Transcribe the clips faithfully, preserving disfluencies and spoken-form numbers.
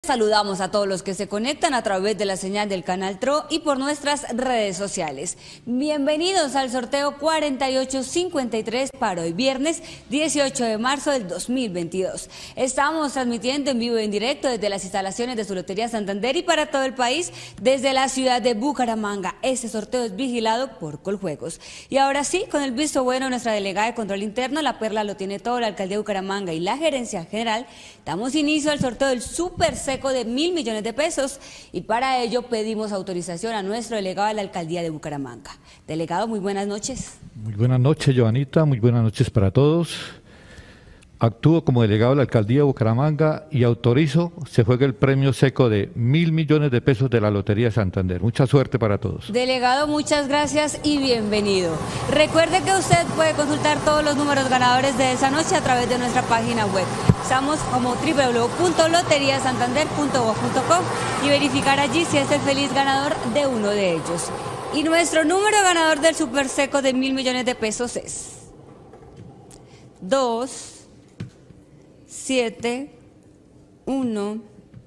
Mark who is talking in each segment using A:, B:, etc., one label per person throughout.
A: Saludamos a todos los que se conectan a través de la señal del canal T R O y por nuestras redes sociales. Bienvenidos al sorteo cuarenta y ocho cincuenta y tres para hoy viernes dieciocho de marzo del dos mil veintidós. Estamos transmitiendo en vivo y en directo desde las instalaciones de su Lotería Santander y para todo el país desde la ciudad de Bucaramanga. Este sorteo es vigilado por Coljuegos. Y ahora sí, con el visto bueno de nuestra delegada de control interno, la Perla lo tiene todo, la alcaldía de Bucaramanga y la gerencia general, damos inicio al sorteo del super seco de mil millones de pesos y para ello pedimos autorización a nuestro delegado de la alcaldía de Bucaramanga. Delegado, muy buenas noches.
B: Muy buenas noches, Joanita, muy buenas noches para todos. Actúo como delegado de la alcaldía de Bucaramanga y autorizo se juegue el premio seco de mil millones de pesos de la Lotería Santander. Mucha suerte para todos.
A: Delegado, muchas gracias y bienvenido. Recuerde que usted puede consultar todos los números ganadores de esa noche a través de nuestra página web. Estamos como w w w punto lotería santander punto gov punto co y verificar allí si es el feliz ganador de uno de ellos. Y nuestro número ganador del super seco de mil millones de pesos es dos, siete, uno,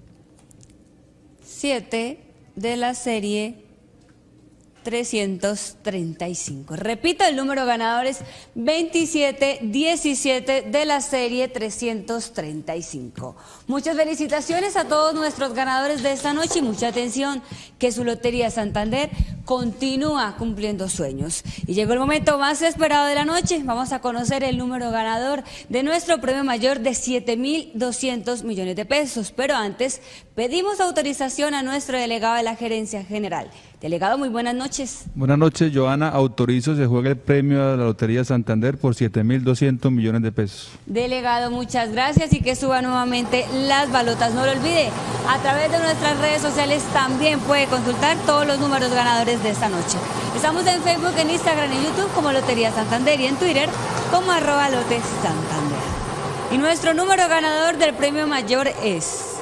A: siete de la serie trescientos treinta y cinco. Repito, el número ganador es veintisiete diecisiete de la serie trescientos treinta y cinco. Muchas felicitaciones a todos nuestros ganadores de esta noche y mucha atención que su Lotería Santander continúa cumpliendo sueños. Y llegó el momento más esperado de la noche. Vamos a conocer el número ganador de nuestro premio mayor de siete mil doscientos millones de pesos. Pero antes, pedimos autorización a nuestro delegado de la gerencia general. Delegado, muy buenas noches.
C: Buenas noches, Joana. Autorizo se juegue el premio de la Lotería Santander por siete mil doscientos millones de pesos.
A: Delegado, muchas gracias y que suba nuevamente las balotas. No lo olvide, a través de nuestras redes sociales también puede consultar todos los números ganadores de esta noche. Estamos en Facebook, en Instagram y YouTube como Lotería Santander y en Twitter como arroba Lotes Santander. Y nuestro número ganador del premio mayor es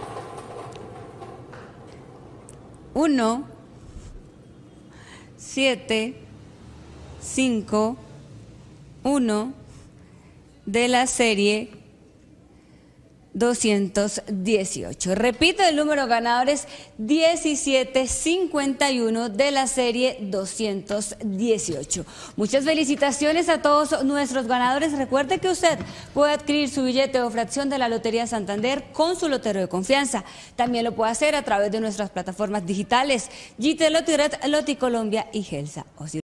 A: uno, siete, cinco, uno de la serie doscientos dieciocho. Repito, el número ganador es diecisiete cincuenta y uno de la serie doscientos dieciocho. Muchas felicitaciones a todos nuestros ganadores. Recuerde que usted puede adquirir su billete o fracción de la Lotería Santander con su lotero de confianza. También lo puede hacer a través de nuestras plataformas digitales G T Lotiret, Loticolombia y Gelsa.